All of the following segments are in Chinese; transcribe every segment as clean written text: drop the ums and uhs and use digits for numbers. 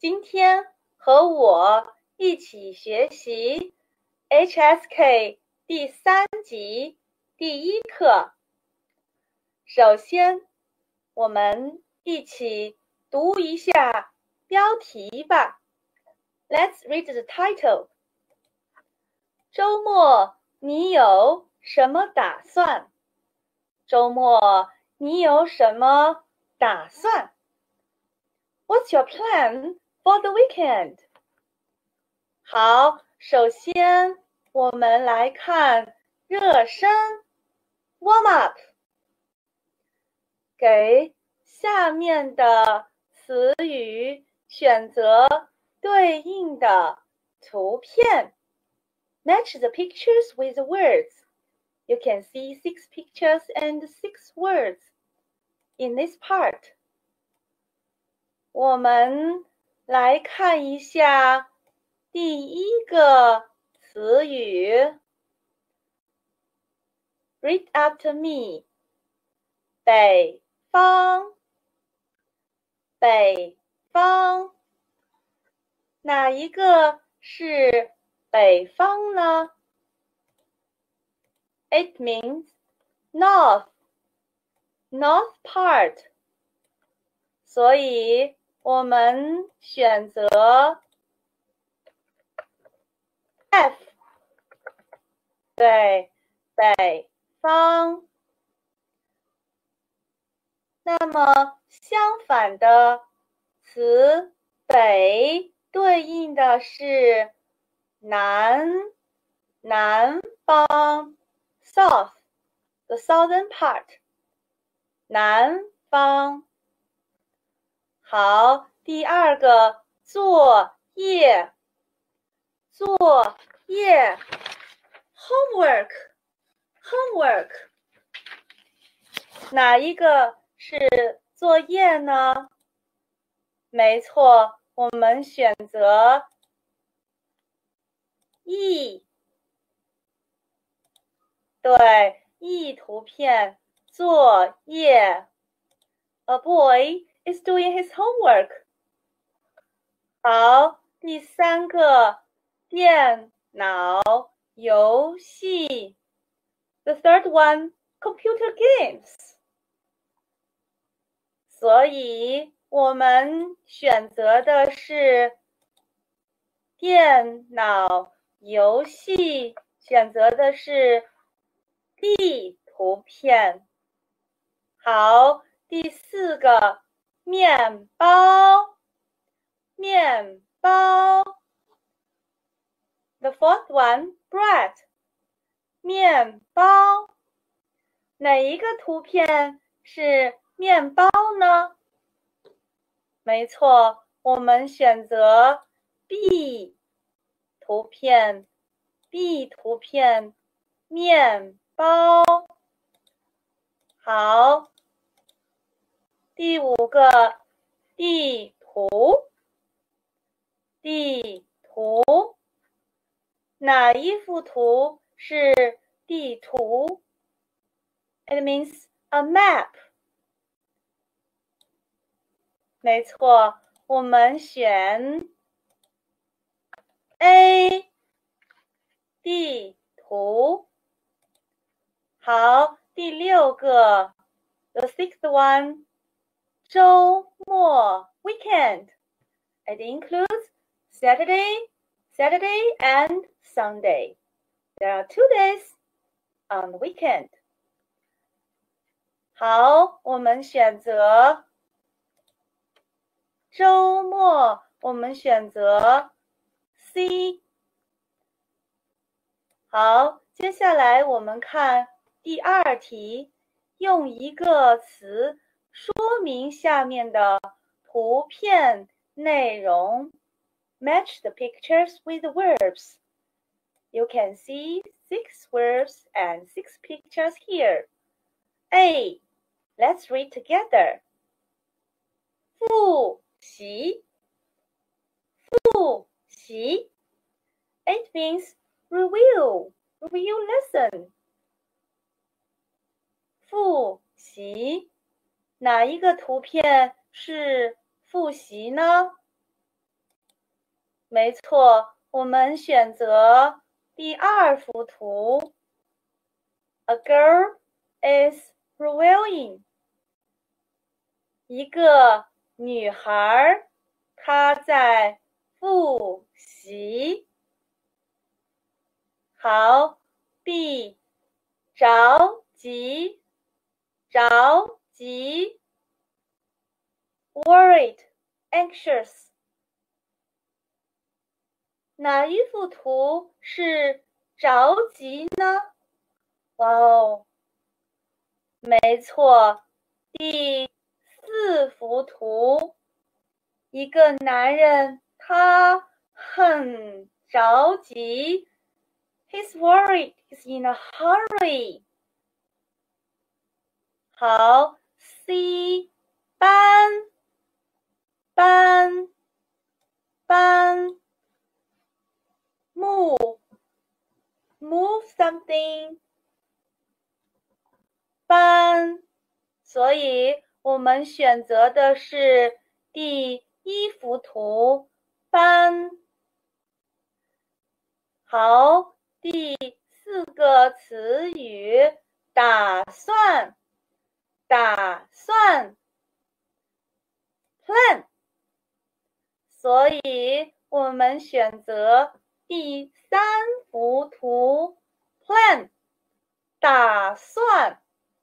今天和我一起学习 HSK 第3集第1课。首先，我们一起读一下标题吧。Let's read the title. 周末你有什么打算？周末你有什么打算？ What's your plan for the weekend? 好，首先我们来看热身 warm up， 给下面的词语选择对应的图片。Match the pictures with the words. You can see 6 pictures and 6 words in this part. 我们来看一下第1个词语 Read after me. 北方，北方，哪一个是北方呢？ It means north, north part. 所以我们选择 F， 对，北方。那么相反的词北对应的是南，南方 south, the southern part, 南方。好，第2个作业，作业 homework, homework， 哪一个是作业呢？没错，我们选择 E， 对 E 图片，作业。A boy is doing his homework. 好，第3个电脑游戏。The third one, computer games. 所以我们选择的是电脑游戏，选择的是 D 图片。好，第4个面包，面包。The fourth one, bread. 面包。哪一个图片是面包呢？没错，我们选择 B 图片 ，B 图片，面包。好，第5个地图，地图，哪一幅图是地图？ It means a map. 没错，我们选 A 地图。好，第6个 The 6th one, 周末 weekend. It includes Saturday and Sunday. There are 2 days on the weekend. 好，我们选择周末，我们选择 C。好，接下来我们看第2题，用一个词说明下面的图片内容。Match the pictures with the verbs. You can see 6 verbs and 6 pictures here. A. Let's read together. 复习，复习。It means review lesson. 复习，哪一个图片是复习呢？ 没错，我们选择第二幅图。A girl is reviewing. 一个女孩，她在复习。好 ，B， 着急，着急。Worried, anxious。哪一幅图是着急呢？哇哦，没错，第四幅图，一个男人他很着急。He's worried. He's in a hurry. 好 ，C， 搬，搬，搬 ，move， move something， 搬。所以我们选择的是第一幅图，搬。好，第四个词语，打算，打算 ，plan。所以我们选择第三幅图 ，plan， 打算。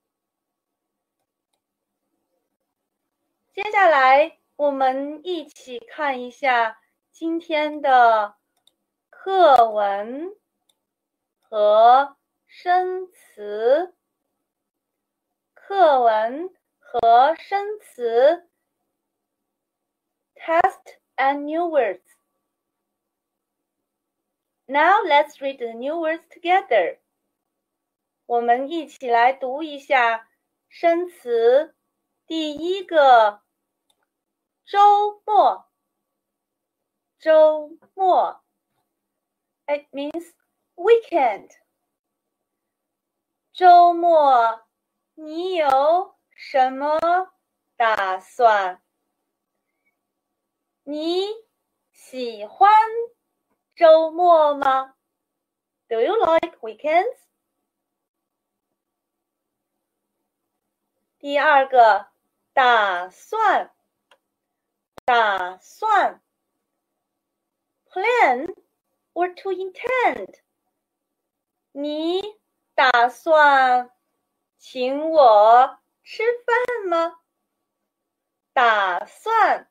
接下来我们一起看一下今天的课文和生词。课文和生词 Text and new words. Now let's read the new words together. 我们一起来读一下生词。第一个，周末，周末 ，it means weekend。周末你有什么打算？你喜欢周末吗？ Do you like weekends? 第二个，打算，打算 plan or to intend。你打算请我吃饭吗？打算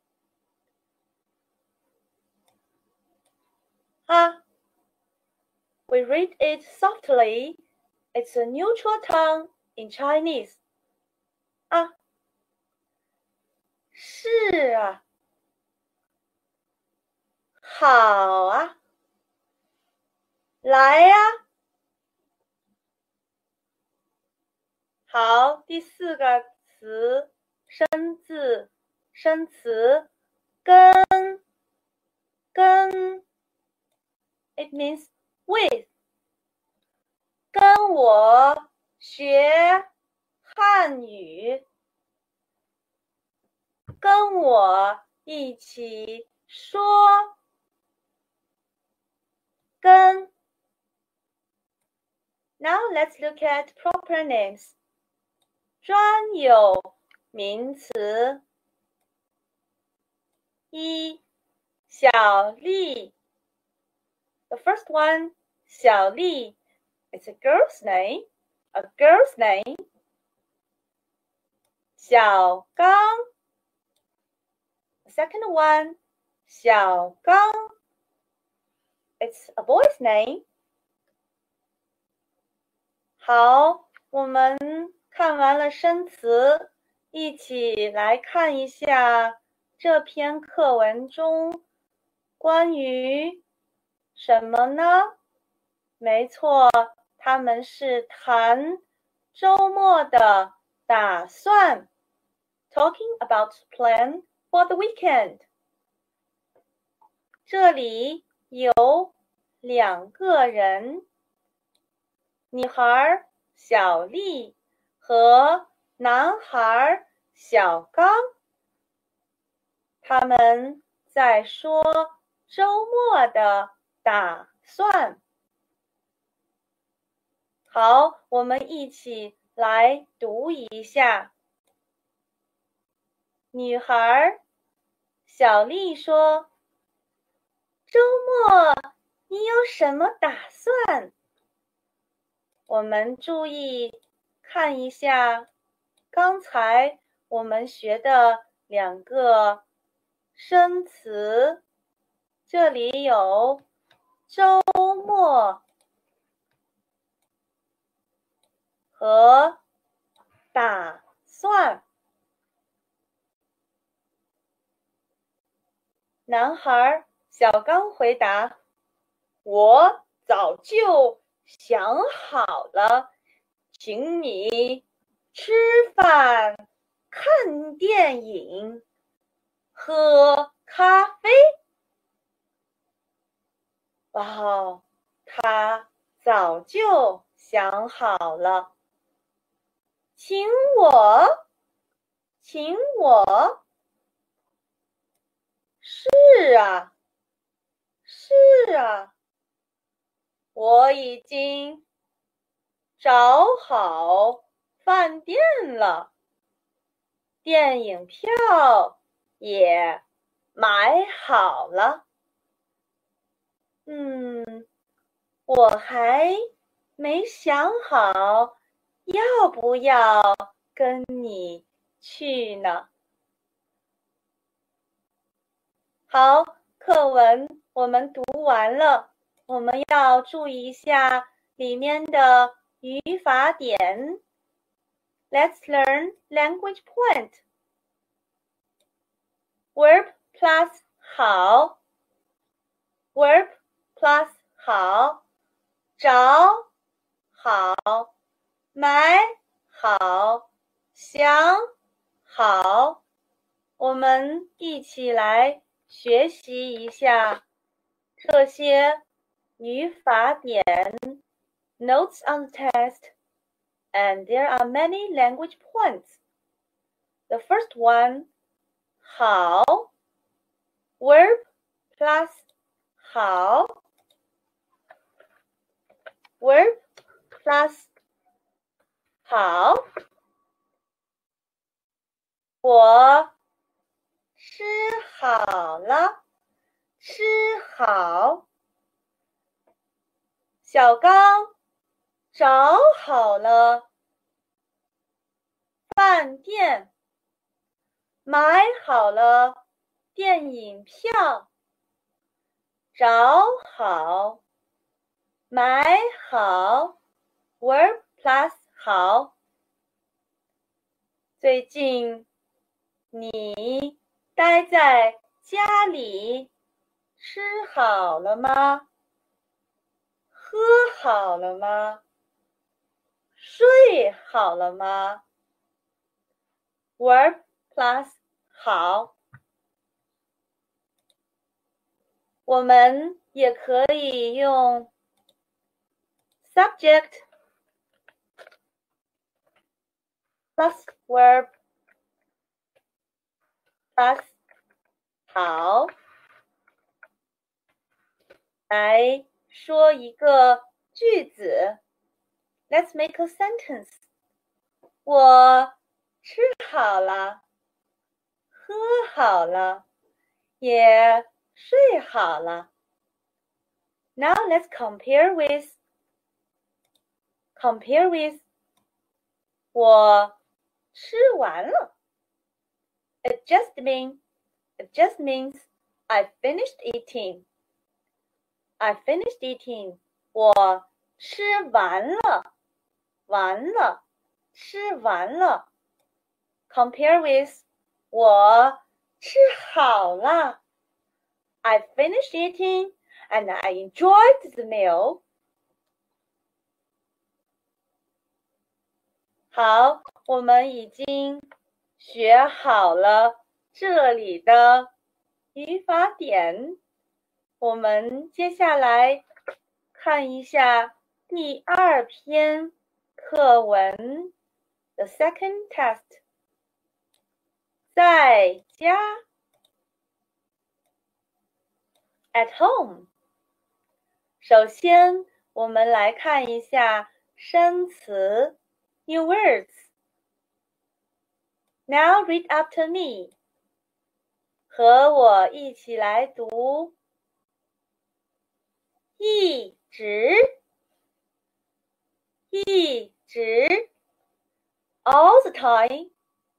We read it softly. It's a neutral tone in Chinese. 是啊，好啊，来呀。好，第四个词，生词，跟 ，it means with。跟我学汉语，跟我一起说，跟。Now let's look at proper names. 专有名词。一，小丽。The first one, 小丽 It's a girl's name. A girl's name. 小刚 The second one, 小刚 It's a boy's name. 好，我们看完了生词，一起来看一下这篇课文中关于什么呢？没错，他们是谈周末的打算 ，talking about plan for the weekend。这里有两个人，女孩小丽和男孩小刚，他们在说周末的打算。好，我们一起来读一下。女孩小丽说：“周末你有什么打算？”我们注意看一下刚才我们学的2个生词，这里有周末和打算。男孩小刚回答：“我早就想好了，请你吃饭、看电影、喝咖啡。”哦，他早就想好了。请我。是啊，我已经找好饭店了，电影票也买好了。我还没想好要不要跟你去呢。好，课文我们读完了，我们要注意一下里面的语法点。Let's learn language point. Verb plus 好 ，verb plus 好，找好，买好，想好。我们一起来学习一下这些语法点 notes on the test, and there are many language points. The first one, 好 verb plus 好 verb plus 好，我吃好了，吃好。小刚找好了饭店，买好了电影票，找好，买好 verb plus 好。最近你待在家里吃好了吗？喝好了吗？睡好了吗？ Verb plus 好。我们也可以用 subject plus verb plus 好来说一个句子。Let's make a sentence. 我吃好了，喝好了，也睡好了。Now let's compare with 我吃完了。It just means I finished eating. I finished eating. 我吃完了，吃完了。Compare with 我吃好了。I finished eating and I enjoyed the meal. 好，我们已经学好了这里的语法点。我们接下来看一下第2篇课文 The second test. 在家 at home。首先，我们来看一下生词 new words。Now read after me。和我一起来读。一直，一直 ，all the time。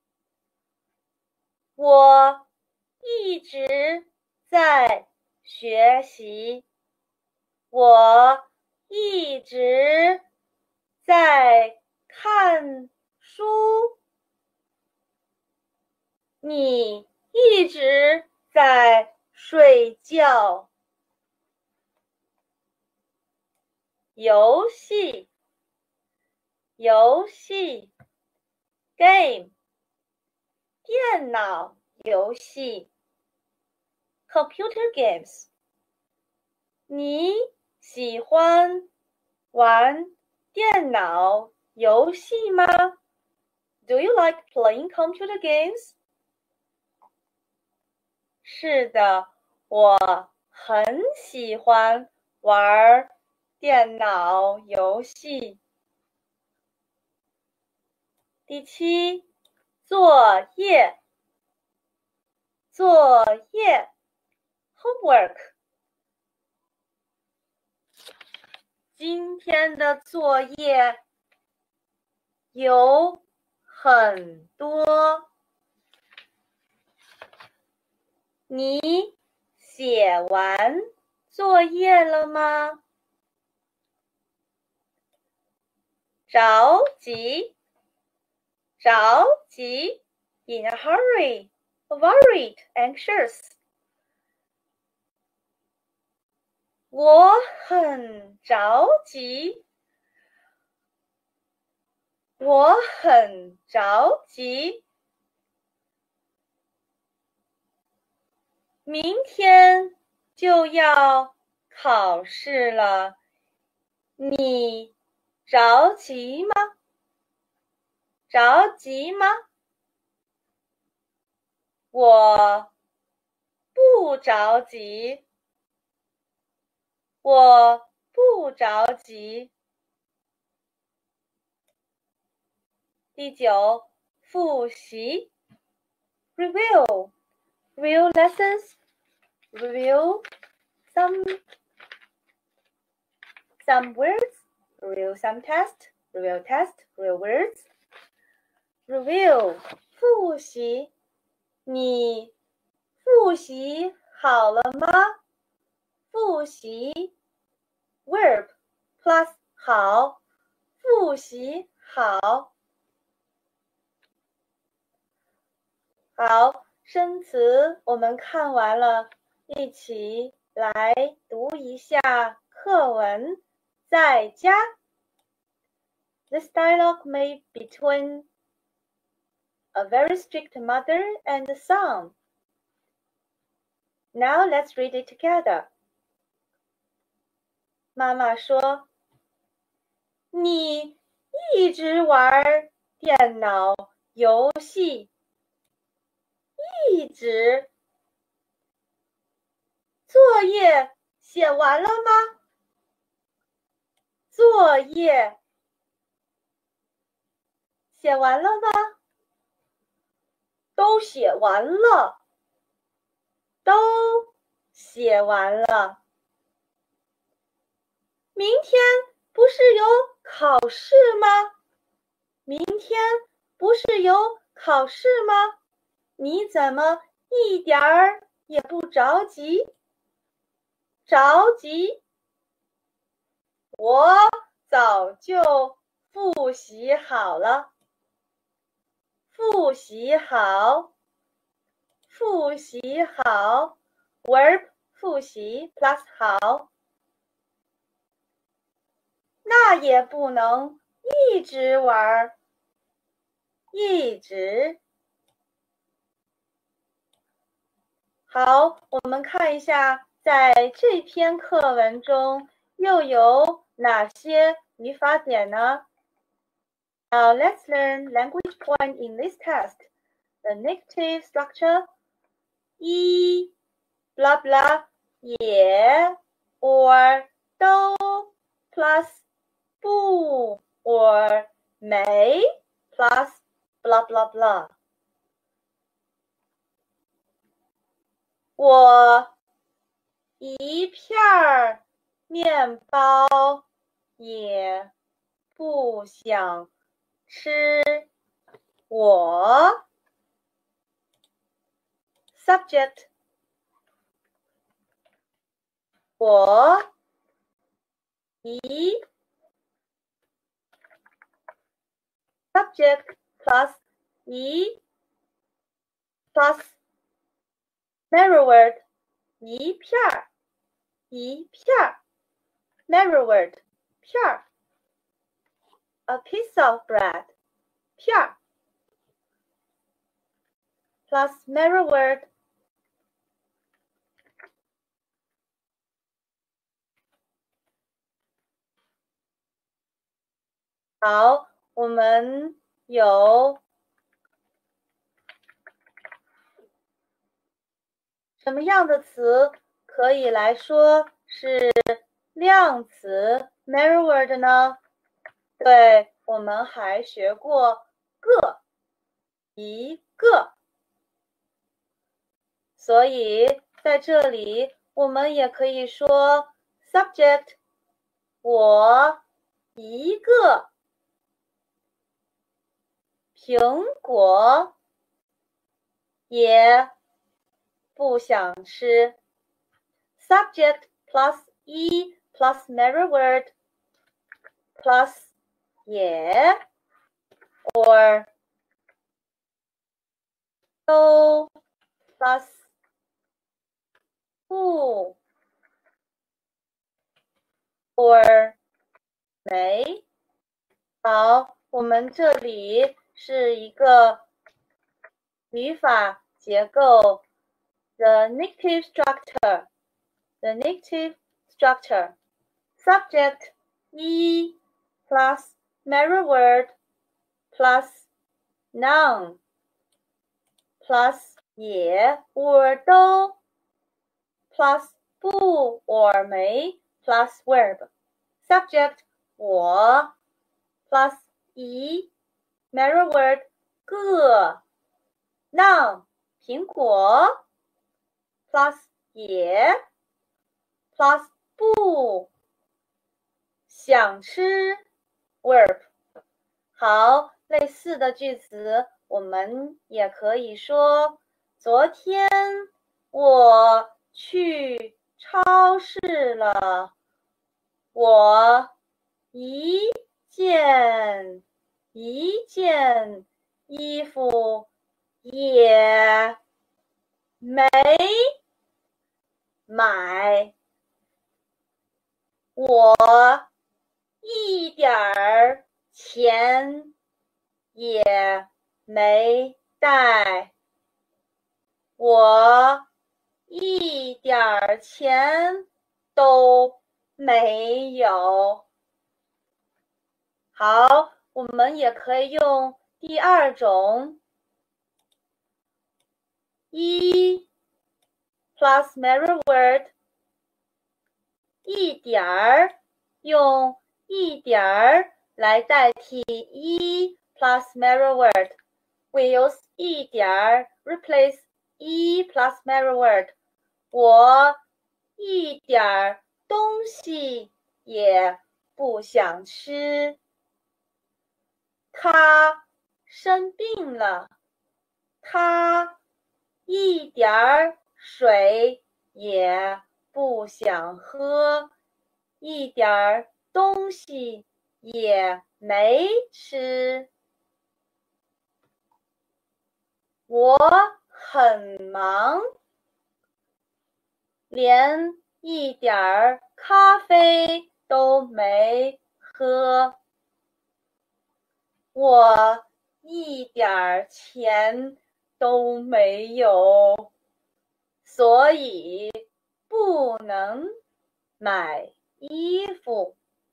我一直在学习，我一直在看书，你一直在睡觉。游戏，游戏 ，game， 电脑游戏 ，computer games。你喜欢玩电脑游戏吗 ？Do you like playing computer games？ 是的，我很喜欢玩电脑游戏。第7，作业，作业 ，homework。今天的作业有很多，你写完作业了吗？着急，着急 ，in a hurry, worried, anxious。我很着急，我很着急。明天就要考试了，你着急吗？着急吗？我不着急，我不着急。第9，复习 ，review lessons, review some words, review some test, review test, review words. Review 复习，你复习好了吗？复习 verb plus 好，复习好。好，生词我们看完了，一起来读一下课文，在家。This dialogue made between a very strict mother and son. Now let's read it together. 妈妈说：“你一直玩电脑游戏，一直。作业写完了吗？作业写完了吗？都写完了，都写完了。明天不是有考试吗？明天不是有考试吗？你怎么一点儿也不着急？着急？我早就复习好了。复习好，复习好 ，verb 复习 plus 好。那也不能一直玩，一直。好，我们看一下，在这篇课文中又有哪些语法点呢？ Now let's learn language point in this test. The negative structure, blah blah, 也 or 都 plus 不 or 没 plus blah blah blah。我一片面包也不想吃。我 subject 我一 subject plus 一 plus mirror word 一片一片 mirror word 片 a piece of bread 片 plus mirror word 好，我们有什么样的词可以来说是量词 mirror word 呢？对，我们还学过个，一个，所以在这里我们也可以说 subject 我一个苹果也不想吃。Subject plus 一 plus mirror word plus 也 or 都 plus 不 or 没。好，我们这里是一个语法结构 the negative structure the negative structure subject 一 plus mirror word plus noun plus 也 or 都 plus 不 or 没 plus verb subject 我 plus 一 mirror word 个 noun 苹果 plus 也 plus 不想吃 verb。 好，类似的句子我们也可以说昨天我去超市了，我一件衣服也没买，我一点儿钱也没带，我一点儿钱都没有。好，我们也可以用第二种一 plus mirror word 一点儿，用一点儿来代替一 plus mirror word。We use 一点儿 replace 一 plus mirror word。我一点儿东西也不想吃。他生病了，他一点儿水也不想喝，一点儿东西也没吃。我很忙，连一点儿咖啡都没喝。我一点儿钱都没有，所以不能买衣服。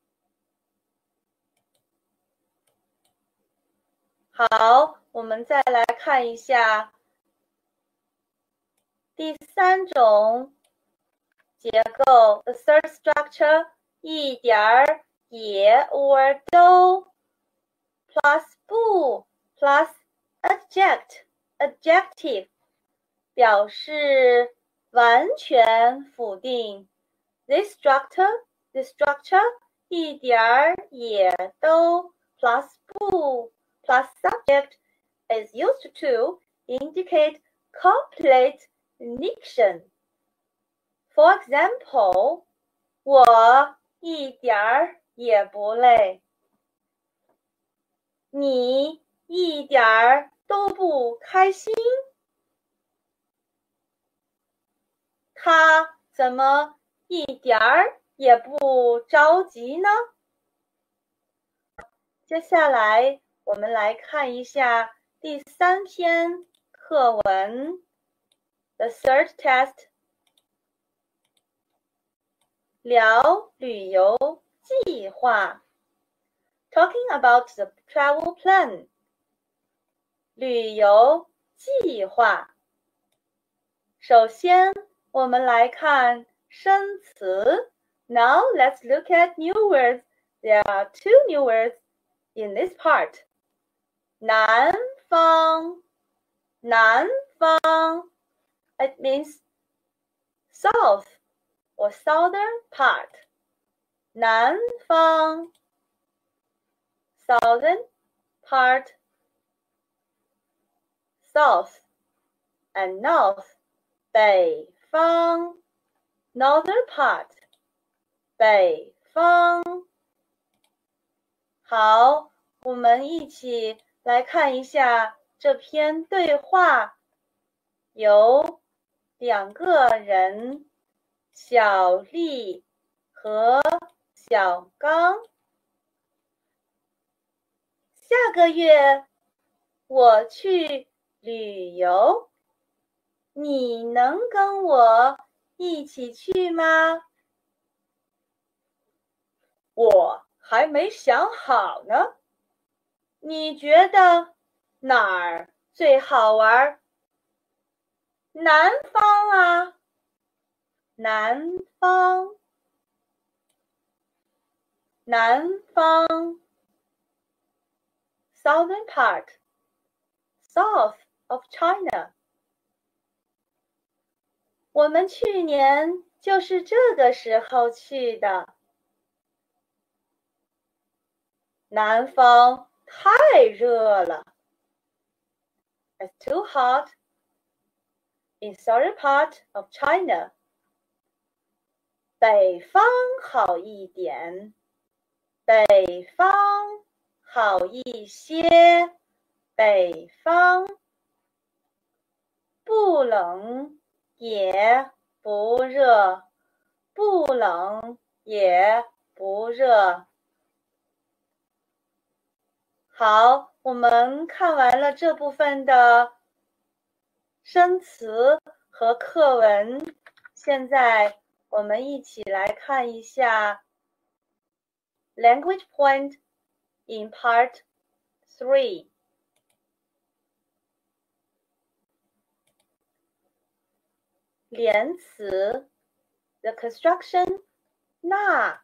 好，我们再来看一下第三种结构 the third structure 一点儿也 or 都 plus 不 plus adjective 表示完全否定 this structure 一点儿也都 plus 不 plus subject is used to indicate complete negation. For example, 我一点儿也不累。你一点儿都不开心。他怎么一点儿也不着急呢？接下来我们来看一下第3篇课文 The third test 聊旅游计划 Talking about the travel plan 旅游计划首先我们来看生词 Now let's look at new words. There are 2 new words in this part. 南方 It means south or southern part. 南方 southern part, south and north. 北方 northern part, 北方。好，我们一起来看一下这篇对话，由2个人，小丽和小刚。下个月我去旅游，你能跟我一起去吗？我还没想好呢。你觉得哪儿最好玩？南方啊，南方，南方 southern part, south of China。我们去年就是这个时候去的。南方太热了。It's too hot in southern part of China. 北方好一点，北方好一些，北方不冷也不热，不冷也不热。好，我们看完了这部分的生词和课文，现在我们一起来看一下 Language Point in Part 3。连词 The construction 那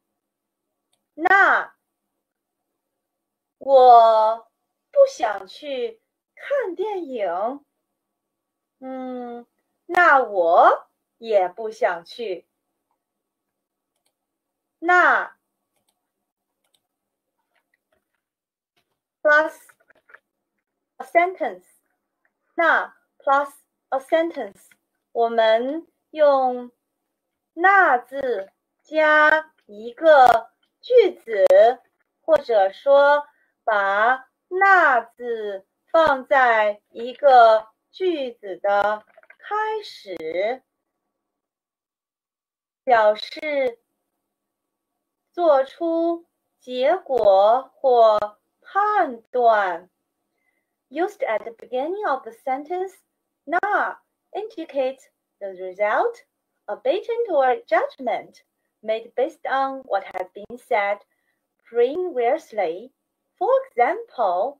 我不想去看电影。那我也不想去。那 plus a sentence 那 plus a sentence 我们用那字加一个句子，或者说把那字放在一个句子的开始，表示做出结果或判断。Used at the beginning of the sentence, na indicates the result, a patent or judgment made based on what has been said previously. For example,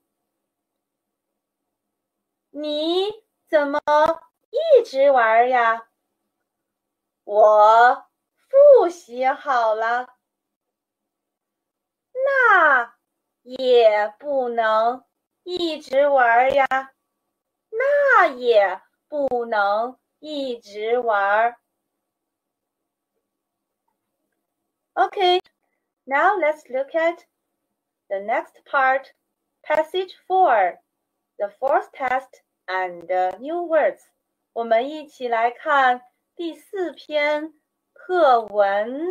你怎么一直玩呀？ 我复习好了。那也不能一直玩呀，那也不能一直玩。Okay, now let's look at the next part, passage 4, the fourth test and new words. 我们一起来看第4篇课文，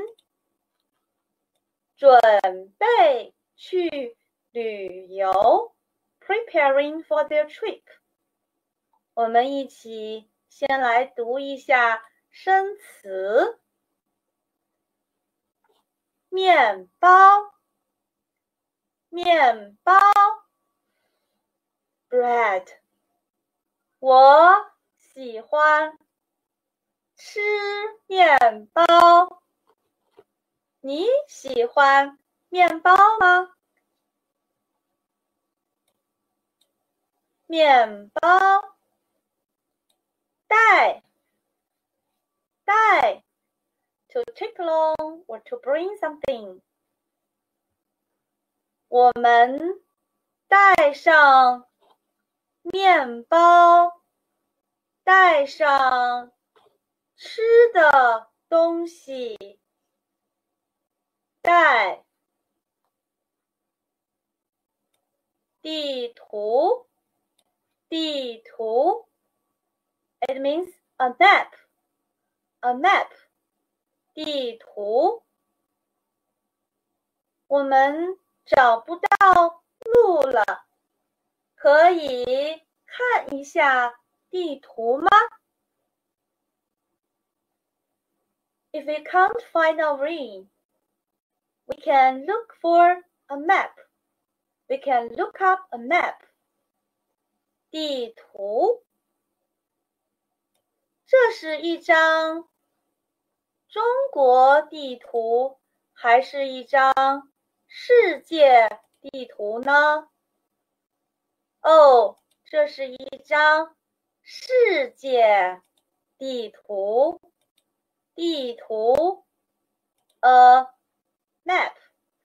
准备去旅游 ，preparing for their trip。我们一起先来读一下生词。面包，面包 bread。我喜欢吃面包。你喜欢面包吗？面包，带，带 to take along or to bring something。我们带上面包，带上吃的东西，带地图，地图 it means a map, a map 地图。我们找不到路了，可以看一下地图吗？ If we can't find our way, we can look for a map. We can look up a map. 地图，这是一张中国地图，还是一张世界地图呢？哦，这是一张世界地图。地图 ，a map。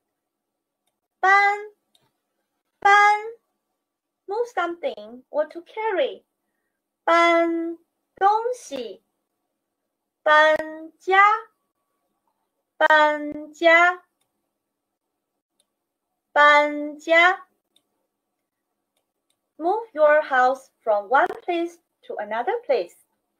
搬，搬 ，move something or to carry。搬东西，搬家，搬家，搬家。Move your house from one place to another place。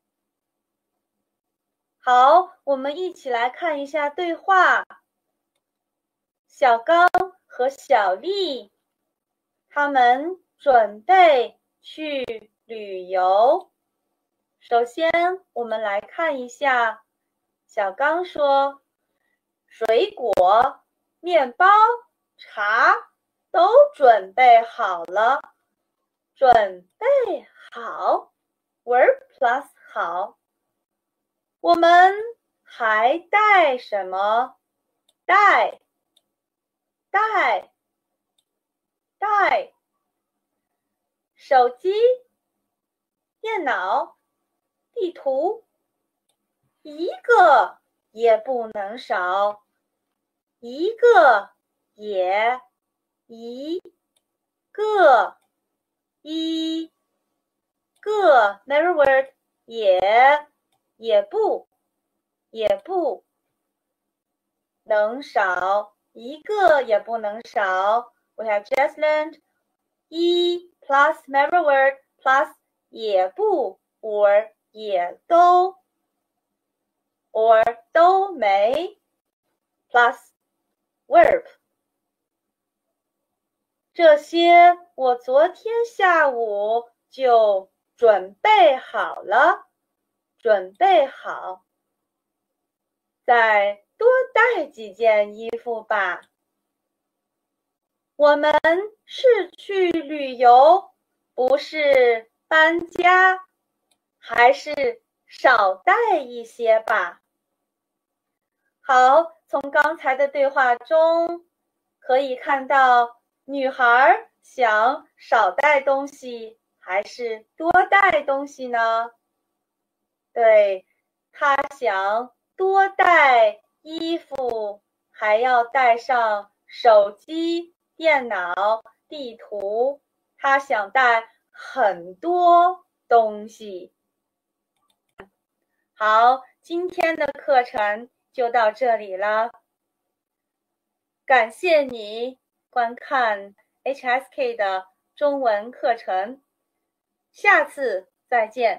好，我们一起来看一下对话。小刚和小丽，他们准备去旅游。首先，我们来看一下，小刚说：“水果、面包、茶都准备好了。”准备好 ，verb plus 好。我们还带什么？带，带，带。手机、电脑、地图，一个也不能少，一个也，一个，一个 ，never word 也不能少，一个也不能少。We have just learned 一 plus never word plus 也不 or 也都 or 都没 plus verb。这些我昨天下午就准备好了，准备好。再多带几件衣服吧。我们是去旅游，不是搬家，还是少带一些吧。好，从刚才的对话中可以看到，女孩想少带东西还是多带东西呢？对，她想多带衣服，还要带上手机、电脑、地图，他想带很多东西。好，今天的课程就到这里了。感谢你观看 HSK 的中文课程，下次再见。